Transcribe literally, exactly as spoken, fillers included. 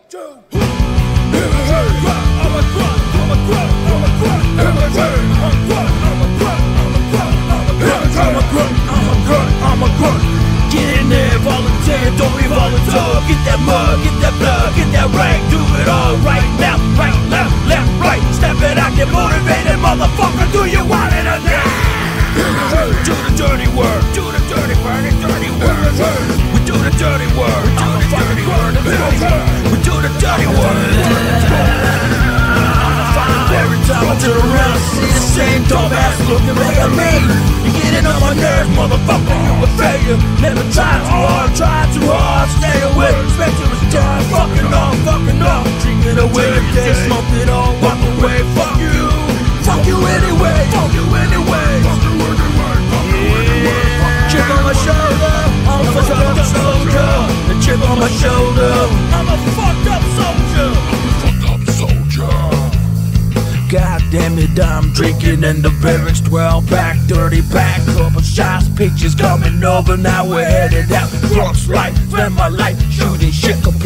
two. I'm a grunt, I'm a grunt, I'm a grunt, I'm a grunt, I'm a grunt, I'm a grunt, I'm a grunt, I'm a grunt, I'm a grunt, I'm a grunt, I'm a grunt, I'm a grunt. Get in there, volunteer, don't be volunteer. Get that mud, get that blood, get that rank, do it all right now, right, left, left, right. Step it out, get motivated, motherfucker. Do you want it or not? Do the dirty work, do the dirty work, the dirty work. We do the dirty work, do the dirty work, the dirty work. We do the dirty work. Every time I turn around, I see the same dumbass looking back at me. You getting on my nerves, motherfucker, you a failure. Never try too hard, try too hard. Stay away, expect you to die. Fucking off, fucking off. Drink it away, if they smoke it all, walk away. Fuck you, fuck you anyway, fuck you anyway. Fuck you anyway, fuck you anyway. Chip on my shoulder, I'm a fucked up soldier. The chip on my shoulder, I'm a fucked up soldier. God damn it, I'm drinking in the barracks, twelve pack, thirty pack, couple shots, pictures coming over, now we're headed out. Drugs life, spend my life shooting shit,